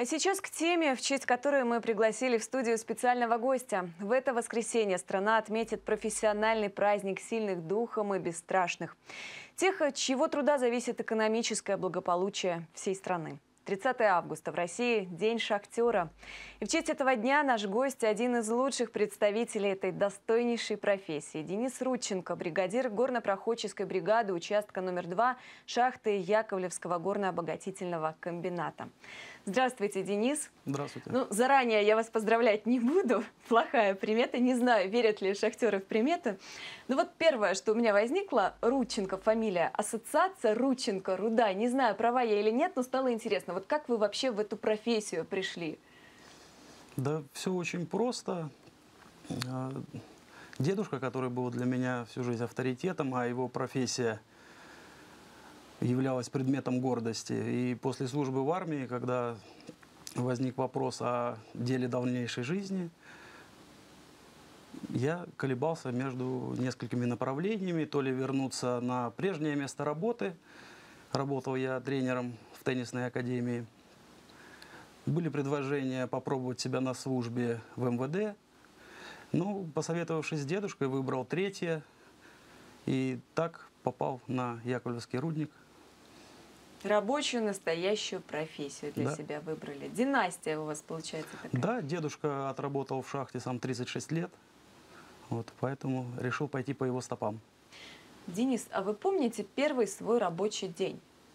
А сейчас к теме, в честь которой мы пригласили в студию специального гостя. В это воскресенье страна отметит профессиональный праздник сильных духом и бесстрашных. Тех, от чьего труда зависит экономическое благополучие всей страны. 30 августа в России – День шахтера. И в честь этого дня наш гость – один из лучших представителей этой достойнейшей профессии. Денис Рудченко, бригадир горно-проходческой бригады участка номер 2 шахты Яковлевского горно-обогатительного комбината. Здравствуйте, Денис. Здравствуйте. Заранее я вас поздравлять не буду. Плохая примета. Не знаю, верят ли шахтеры в приметы. Первое, что у меня возникло – Рудченко фамилия. Ассоциация Рудченко, руда. Не знаю, права я или нет, но стало интересно. Как вы вообще в эту профессию пришли? Да, все очень просто. Дедушка, который был для меня всю жизнь авторитетом, а его профессия являлась предметом гордости. И после службы в армии, когда возник вопрос о деле дальнейшей жизни, я колебался между несколькими направлениями. То ли вернуться на прежнее место работы. Работал я тренером в теннисной академии. Были предложения попробовать себя на службе в МВД. Посоветовавшись с дедушкой, выбрал третье. И так попал на Яковлевский рудник. Рабочую, настоящую профессию для себя выбрали. Династия у вас получается такая? Да, дедушка отработал в шахте сам 36 лет. Поэтому решил пойти по его стопам. Денис, а вы помните первый свой рабочий день?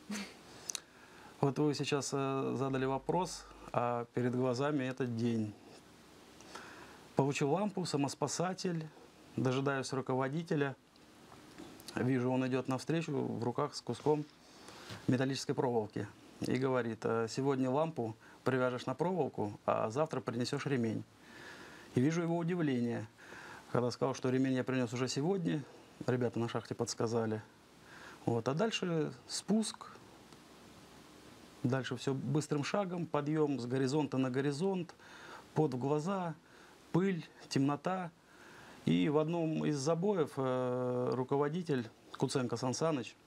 Вы сейчас задали вопрос, а перед глазами этот день. Получил лампу, самоспасатель, дожидаюсь руководителя. Вижу, он идет навстречу в руках с куском металлической проволоки. И говорит: сегодня лампу привяжешь на проволоку, а завтра принесешь ремень. И вижу его удивление, когда сказал, что ремень я принес уже сегодня. Ребята на шахте подсказали. А дальше спуск. Дальше все быстрым шагом, подъем с горизонта на горизонт, пот в глаза, пыль, темнота. И в одном из забоев руководитель Куценко Сан Саныч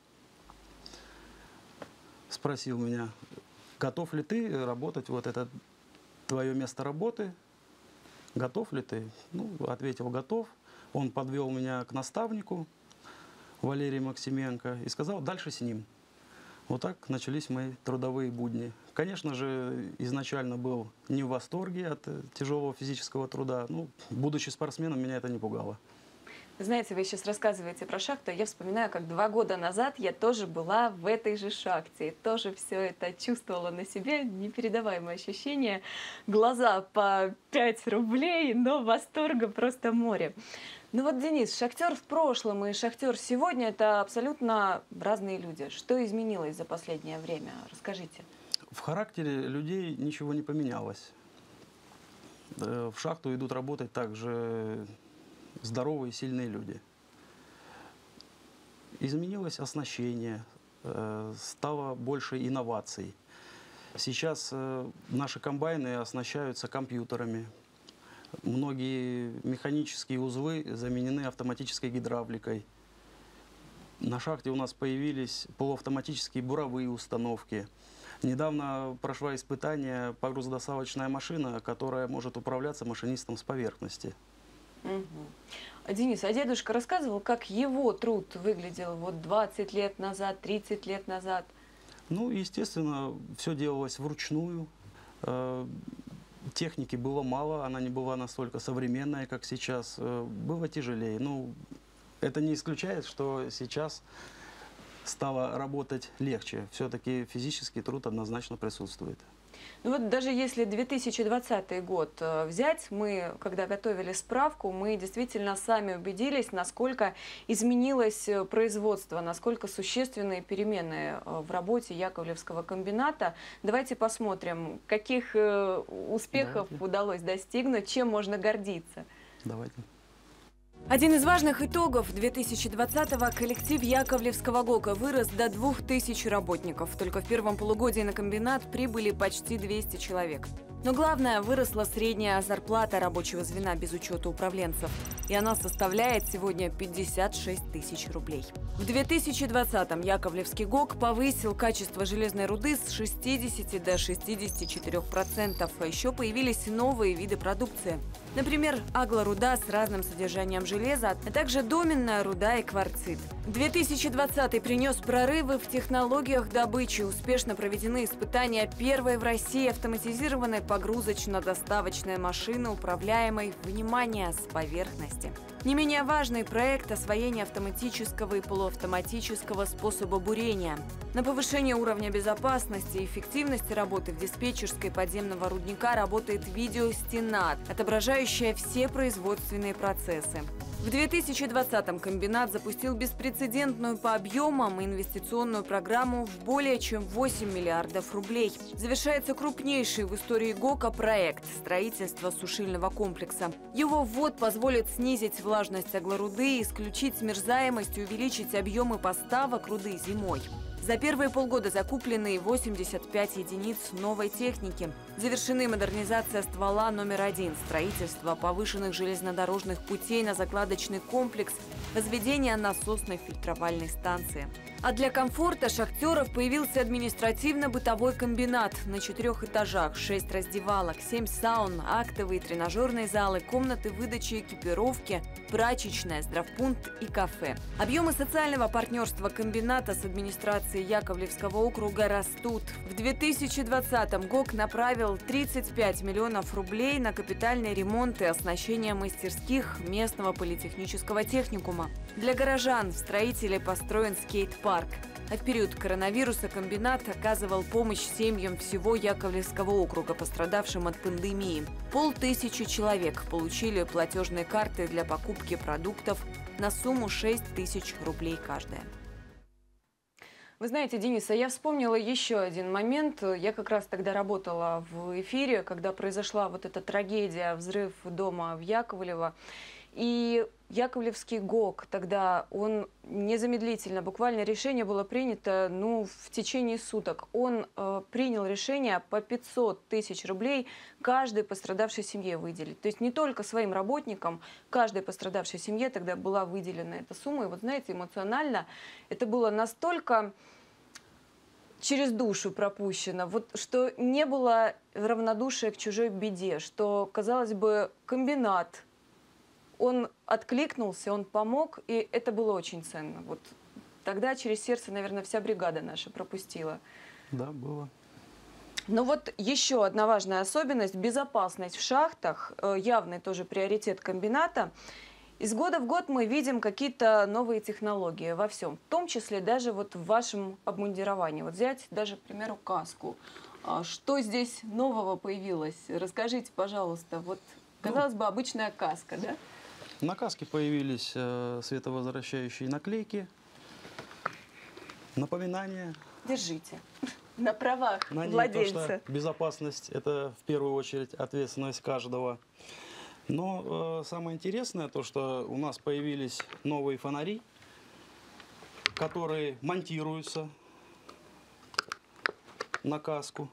спросил меня: готов ли ты работать, это твое место работы, готов ли ты? Ответил: готов. Он подвел меня к наставнику Валерию Максименко и сказал: дальше с ним. Так начались мои трудовые будни. Конечно же, изначально был не в восторге от тяжелого физического труда. Будучи спортсменом, меня это не пугало. Знаете, вы сейчас рассказываете про шахту, я вспоминаю, как 2 года назад я тоже была в этой же шахте. И тоже все это чувствовала на себе, непередаваемое ощущение. Глаза по 5 рублей, но восторга просто море. Денис, шахтер в прошлом и шахтер сегодня – это абсолютно разные люди. Что изменилось за последнее время? Расскажите. В характере людей ничего не поменялось. В шахту идут работать также здоровые, сильные люди. Изменилось оснащение, стало больше инноваций. Сейчас наши комбайны оснащаются компьютерами. Многие механические узлы заменены автоматической гидравликой. На шахте у нас появились полуавтоматические буровые установки. Недавно прошла испытание погрузодосалочная машина, которая может управляться машинистом с поверхности. Денис, а дедушка рассказывал, как его труд выглядел 20 лет назад, 30 лет назад? Естественно, все делалось вручную. Техники было мало, она не была настолько современная, как сейчас. Было тяжелее. Это не исключает, что сейчас стало работать легче. Все-таки физический труд однозначно присутствует. Даже если 2020 год взять, мы, когда готовили справку, мы действительно сами убедились, насколько изменилось производство, насколько существенные перемены в работе Яковлевского комбината. Давайте посмотрим, каких успехов удалось достигнуть, чем можно гордиться. Давайте. Один из важных итогов 2020-го – коллектив Яковлевского ГОКа вырос до 2000 работников. Только в первом полугодии на комбинат прибыли почти 200 человек. Но главное, выросла средняя зарплата рабочего звена без учета управленцев. И она составляет сегодня 56 тысяч рублей. В 2020-м Яковлевский ГОК повысил качество железной руды с 60 до 64%. А еще появились новые виды продукции. Например, аглоруда с разным содержанием железа, а также доменная руда и кварцит. 2020 принес прорывы в технологиях добычи. Успешно проведены испытания первой в России автоматизированной погрузочно-доставочной машины, управляемой, внимание, с поверхности. Не менее важный проект освоения автоматического и полуавтоматического способа бурения. На повышение уровня безопасности и эффективности работы в диспетчерской подземного рудника работает видеостена, отображающая все производственные процессы. В 2020-м комбинат запустил беспрецедентную по объемам инвестиционную программу в более чем 8 миллиардов рублей. Завершается крупнейший в истории ГОКа проект – строительство сушильного комплекса. Его ввод позволит снизить влажность аглоруды, исключить смерзаемость и увеличить объемы поставок руды зимой. За первые полгода закуплены 85 единиц новой техники. Завершены модернизация ствола номер 1, строительство повышенных железнодорожных путей на закладочный комплекс, возведение насосной фильтровальной станции. А для комфорта шахтеров появился административно-бытовой комбинат на 4 этажах, 6 раздевалок, 7 саун, актовые тренажерные залы, комнаты выдачи экипировки, прачечная, здравпункт и кафе. Объемы социального партнерства комбината с администрацией Яковлевского округа растут. В 2020-м ГОК направил 35 миллионов рублей на капитальный ремонт и оснащение мастерских местного политехнического техникума. Для горожан в строителе построен скейт-парк. А в период коронавируса комбинат оказывал помощь семьям всего Яковлевского округа, пострадавшим от пандемии. 500 человек получили платежные карты для покупки продуктов на сумму 6 тысяч рублей каждая. Вы знаете, Денис, я вспомнила еще один момент. Я как раз тогда работала в эфире, когда произошла вот эта трагедия, взрыв дома в Яковлево. И Яковлевский ГОК тогда, он незамедлительно, буквально решение было принято, в течение суток. Он принял решение по 500 тысяч рублей каждой пострадавшей семье выделить. То есть не только своим работникам, каждой пострадавшей семье тогда была выделена эта сумма. И вот знаете, эмоционально это было настолько через душу пропущено, вот, что не было равнодушия к чужой беде, что, казалось бы, комбинат, он откликнулся, он помог, и это было очень ценно. Вот тогда через сердце, наверное, вся бригада наша пропустила. Да, было. Но вот еще одна важная особенность – безопасность в шахтах, явный тоже приоритет комбината. Из года в год мы видим какие-то новые технологии во всем, в том числе даже вот в вашем обмундировании. Вот взять даже, к примеру, каску. Что здесь нового появилось? Расскажите, пожалуйста. Вот, казалось бы, обычная каска, да? На каске появились световозвращающие наклейки, напоминания. Держите. На правах на ней владельца. То, что безопасность – это в первую очередь ответственность каждого. Но самое интересное то, что у нас появились новые фонари, которые монтируются на каску.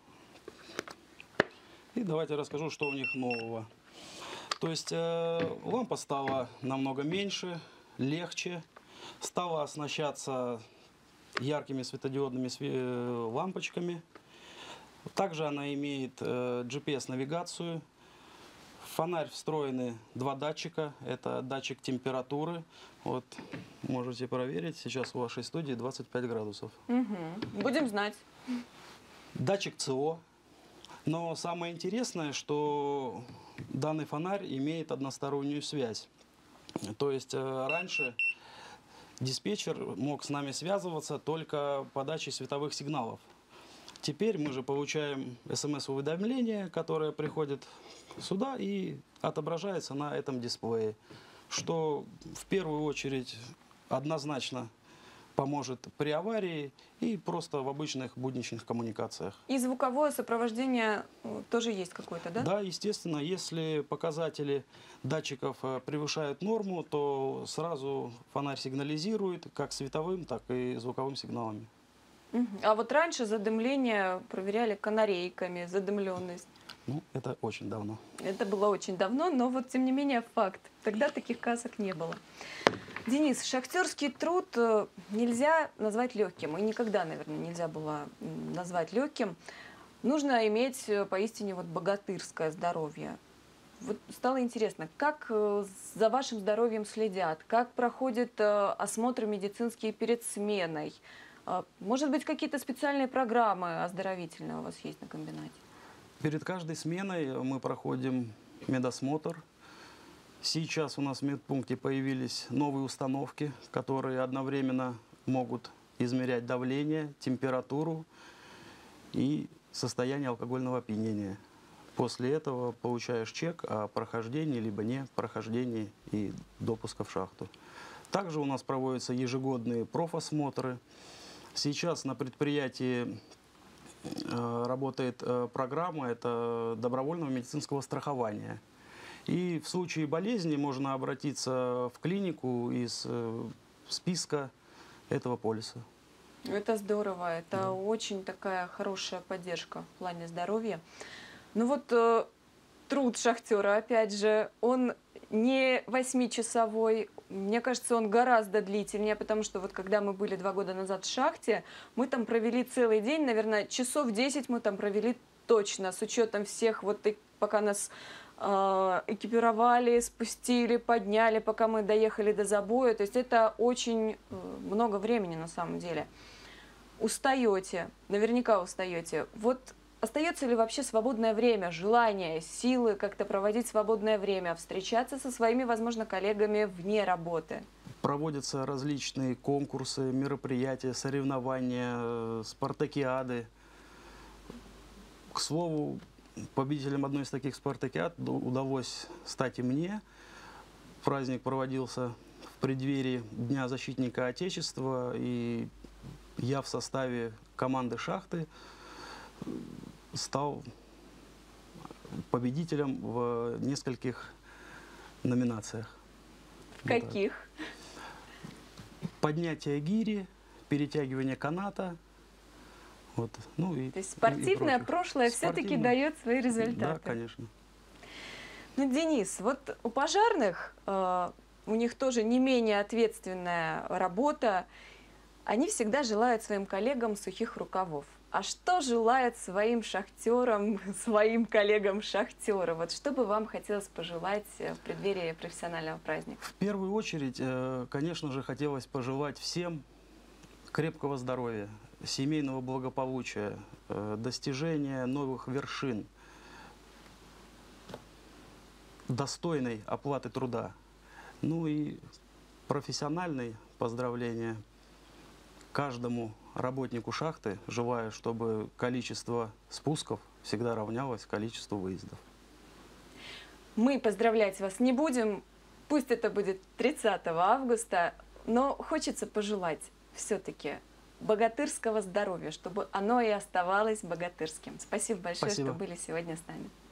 И давайте расскажу, что у них нового. То есть лампа стала намного меньше, легче, стала оснащаться яркими светодиодными лампочками. Также она имеет GPS-навигацию. В фонарь встроены 2 датчика. Это датчик температуры. Вот, можете проверить. Сейчас в вашей студии 25 градусов. Угу. Будем знать. Датчик ЦО. Но самое интересное, что данный фонарь имеет одностороннюю связь. То есть раньше диспетчер мог с нами связываться только подачей световых сигналов. Теперь мы же получаем СМС-уведомление, которое приходит сюда и отображается на этом дисплее, что в первую очередь однозначно поможет при аварии и просто в обычных будничных коммуникациях. И звуковое сопровождение тоже есть какое-то, да? Да, естественно, если показатели датчиков превышают норму, то сразу фонарь сигнализирует как световым, так и звуковым сигналами. А вот раньше задымление проверяли канарейками, задымленность. Ну, это очень давно. Это было очень давно, но вот тем не менее факт. Тогда таких касок не было. Денис, шахтерский труд нельзя назвать легким. И никогда, наверное, нельзя было назвать легким. Нужно иметь поистине вот богатырское здоровье. Вот стало интересно, как за вашим здоровьем следят, как проходят осмотры медицинские перед сменой? Может быть, какие-то специальные программы оздоровительные у вас есть на комбинате? Перед каждой сменой мы проходим медосмотр. Сейчас у нас в медпункте появились новые установки, которые одновременно могут измерять давление, температуру и состояние алкогольного опьянения. После этого получаешь чек о прохождении либо не прохождении и допуска в шахту. Также у нас проводятся ежегодные профосмотры. Сейчас на предприятии работает программа, это добровольного медицинского страхования. И в случае болезни можно обратиться в клинику из списка этого полиса. Это здорово, это очень такая хорошая поддержка в плане здоровья. Ну вот труд шахтера, опять же, он не 8-часовой, мне кажется, он гораздо длительнее, потому что вот когда мы были 2 года назад в шахте, мы там провели целый день, наверное, часов 10 мы там провели точно, с учетом всех, вот пока нас экипировали, спустили, подняли, пока мы доехали до забоя, то есть это очень много времени на самом деле. Устаете, наверняка устаете. Вот остается ли вообще свободное время, желание, силы как-то проводить свободное время, встречаться со своими, возможно, коллегами вне работы? Проводятся различные конкурсы, мероприятия, соревнования, спартакиады. К слову, победителем одной из таких спартакиад удалось стать и мне. Праздник проводился в преддверии Дня защитника Отечества, и я в составе команды шахты стал победителем в нескольких номинациях. Каких? Поднятие гири, перетягивание каната. Вот. Ну, То есть спортивное прошлое все-таки дает свои результаты. Да, конечно. Ну, Денис, вот у пожарных, у них тоже не менее ответственная работа. Они всегда желают своим коллегам сухих рукавов. А что желают своим шахтерам, своим коллегам-шахтеры? Вот что бы вам хотелось пожелать в преддверии профессионального праздника? В первую очередь, конечно же, хотелось пожелать всем крепкого здоровья, семейного благополучия, достижения новых вершин, достойной оплаты труда. Ну и профессиональные поздравления каждому работнику шахты. Желаю, чтобы количество спусков всегда равнялось количеству выездов. Мы поздравлять вас не будем, пусть это будет 30 августа, но хочется пожелать все-таки богатырского здоровья, чтобы оно и оставалось богатырским. Спасибо большое, что были сегодня с нами.